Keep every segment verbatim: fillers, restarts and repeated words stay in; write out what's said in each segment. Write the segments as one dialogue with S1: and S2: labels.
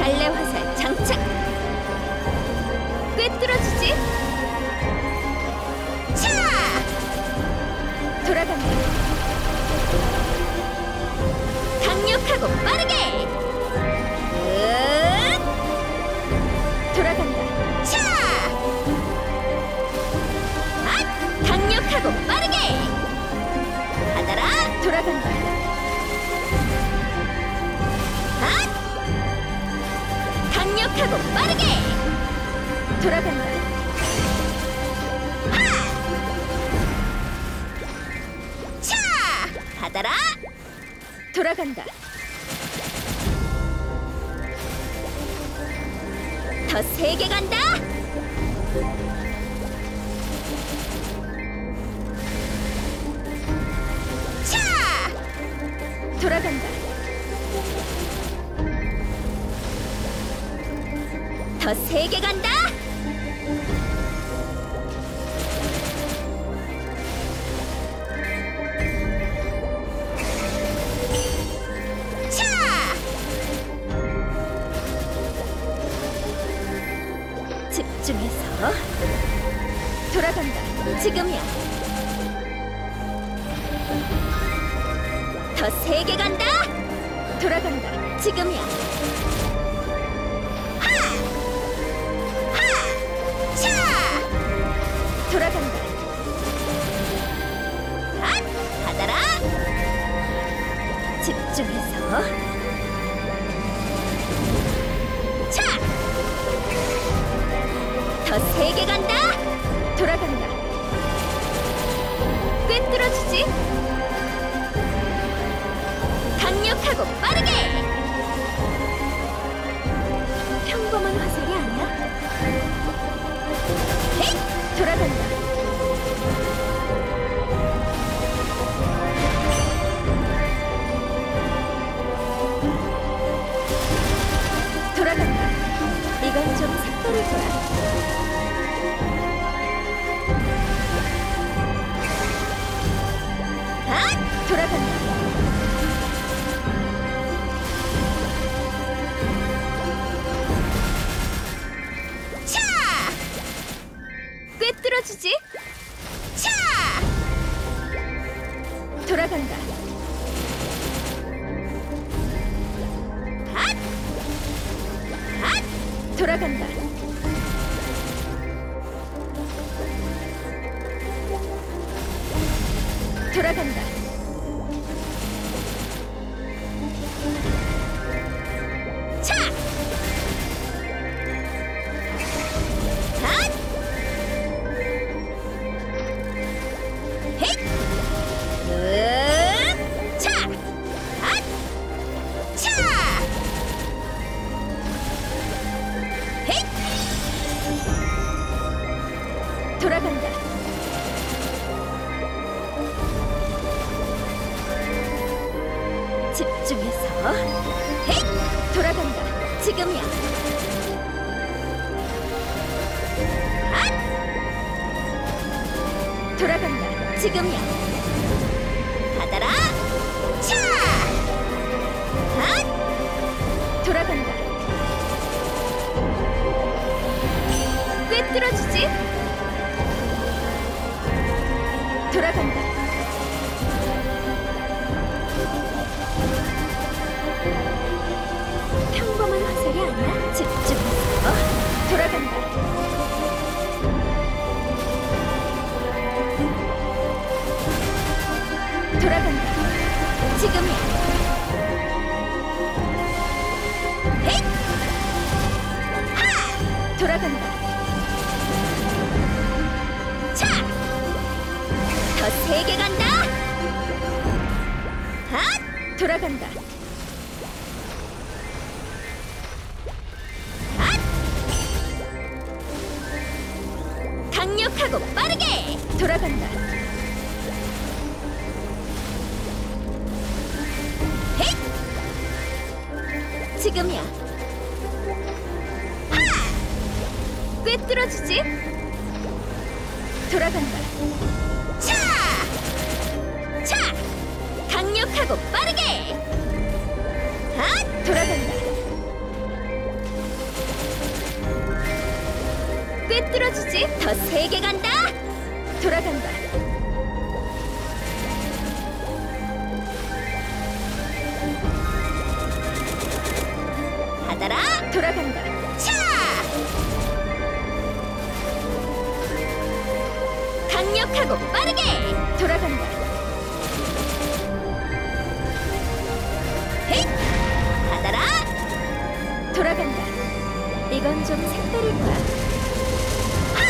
S1: 빨래 화살 장착. 꿰뚫어주지. 차! 돌아간다. 강력하고 빠르게. 으 돌아간다. 차! 앗! 강력하고 빠르게. 받아라. 돌아간다. 앗! 강력하고 빠르게. 돌아간다. 하! 차! 받아라. 돌아간다. 더 세게 간다. 차! 돌아간다. 더 세게 간다. 집중해서 돌아간다. 지금이야. 더 세게 간다. 돌아간다. 지금이야. 하! 하! 차! 돌아간다. 앗! 받아라. 집중해서 차! 더 세게 간다. 돌아간다. 꿰뚫어주지. 강력하고 빠르게. 평범한 화살이 아니야. 헤이! 돌아간다. 돌아간다. 이건 좀 색다를 거야. 돌아간다. 차! 꿰뚫어주지. 차! 돌아간다. 앗! 앗! 돌아간다. 돌아간다. 차! 앗! 헤잇! 으! 차! 앗! 차! 헤잇! 돌아간다. 집중해서 헤잇! 돌아간다. 지금이야. 앗! 돌아간다. 지금이야. 받아라. 차! 앗! 돌아간다. 꿰뚫어주지. 돌아간다. 평범한 화살이 아니야. 집중해서 돌아간다. 돌아간다. 지금이야. 헤잇! 하! 돌아간다. 차! 더 세게 간다. 핫! 돌아간다. 강력하고 빠르게. 돌아간다. 헤잇! 지금이야. 하! 꿰뚫어주지. 돌아간다. 차! 차! 강력하고 빠르게. 핫! 돌아간다. 꿰뚫어주지. 더 세게 간다. 돌아간다. 받아라. 돌아간다. 차! 강력하고 빠르게 돌아간다. 헤이! 받아라. 돌아간다. 이건 좀 색다를 거야. 하!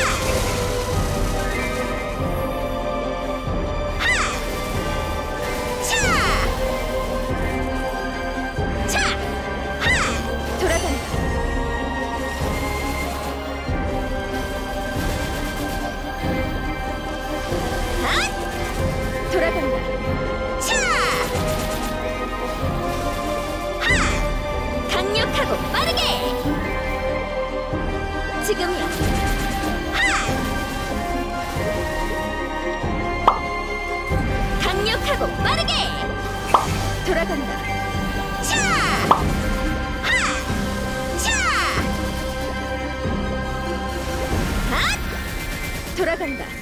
S1: 하! 차! 차! 하! 돌아간다. 하! 돌아간다. 차! 하! 강력하고 빠르게. 지금이야. 하! 강력하고 빠르게 돌아간다. 차! 하! 차! 핫! 돌아간다.